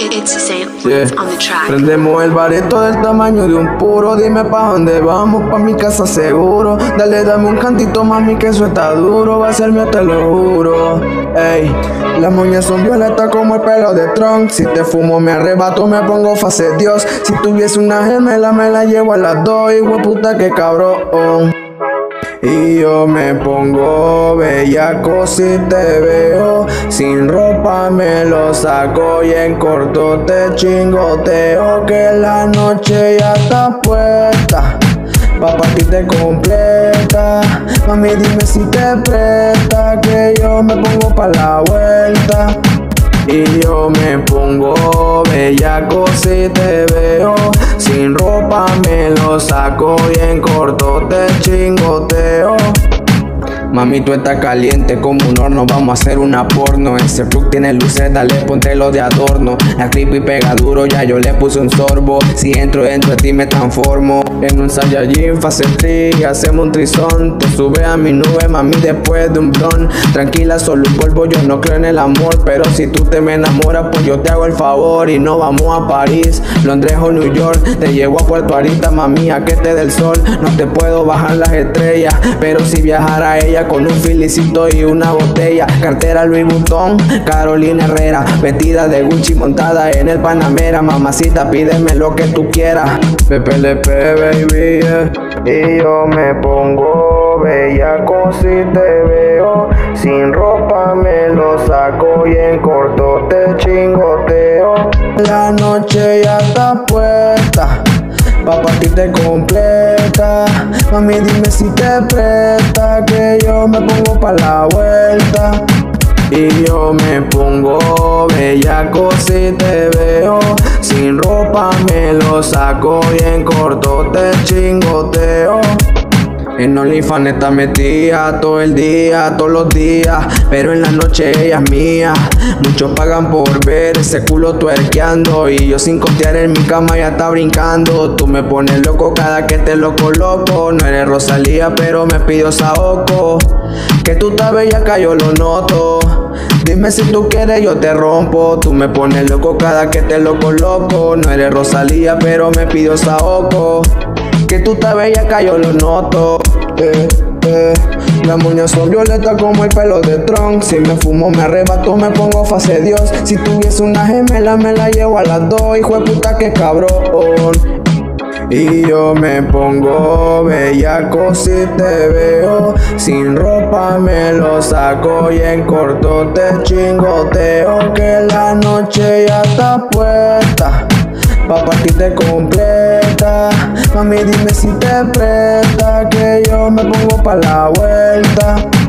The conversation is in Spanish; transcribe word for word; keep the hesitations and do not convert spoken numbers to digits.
It's the same Yeah. on the track. Prendemos el bareto del tamaño de un puro. Dime pa' dónde vamos, pa' mi casa seguro. Dale, dame un cantito, mami, que eso está duro. Va a ser mío, te lo juro. Ey, las moñas son violetas como el pelo de Trump. Si te fumo me arrebato, me pongo fase Dios. Si tuviese una gemela me la llevo a las dos. Hijo de puta, que cabrón. Y yo me pongo bellaco si te veo. Sin ropa me lo saco y en corto te chingoteo. Que la noche ya está puesta pa' partirte completa. Mami, dime si te presta, que yo me pongo pa' la vuelta. Y yo me pongo bellaco si te veo. Sin ropa me lo saco y en corto te chingoteo. Mami, tú estás caliente como un horno, vamos a hacer una porno. Ese plug tiene luces, dale, póntelo de adorno. La creepy pega duro, ya yo le puse un sorbo. Si entro dentro de ti me transformo en un Saiyajin fase tres, hacemos un trizón. Te sube a mi nube, mami, después de un blon. Tranquila, solo un polvo, yo no creo en el amor. Pero si tú te me enamoras, pues yo te hago el favor. Y no vamos a París, Londres o New York. Te llevo a Puerto Arita, mami, a que te dé el sol. No te puedo bajar las estrellas, pero si viajara a ella con un filicito y una botella. Cartera Louis Vuitton, Carolina Herrera. Vestida de Gucci, montada en el Panamera. Mamacita, pídeme lo que tú quieras. P P L P, baby, yeah. Y yo me pongo bellaco si te veo. Sin ropa me lo saco y en corto te chingoteo. La noche ya está puesta pa' partirte completa. Mami, dime si te presta, que yo me pongo pa' la vuelta. Y yo me pongo bellaco si te veo. Sin ropa me lo saco y en corto te chingoteo. En OnlyFans está metida todo el día, todos los días, pero en la noche ella es mía. Muchos pagan por ver ese culo tuerqueando y yo sin costear en mi cama ya está brincando. Tú me pones loco cada que te lo coloco. No eres Rosalía, pero me pidió Saoko. Que tú estás bellaca, yo lo noto. Dime si tú quieres, yo te rompo. Tú me pones loco cada que te lo coloco. No eres Rosalía, pero me pidió Saoko. Que tú estás bellaca, yo lo noto. Eh, eh. Las moñas son violetas como el pelo de Trump. Si me fumo me arrebato, me pongo fase Dios. Si tuviese una gemela me la llevo a las dos. Hijo de puta, que cabrón. Y yo me pongo bellaco si te veo. Sin ropa me lo saco y en corto te chingoteo. Que la noche ya está puesta pa' partirte completa. Mami, dime si te presta, que yo me pongo pa' la vuelta.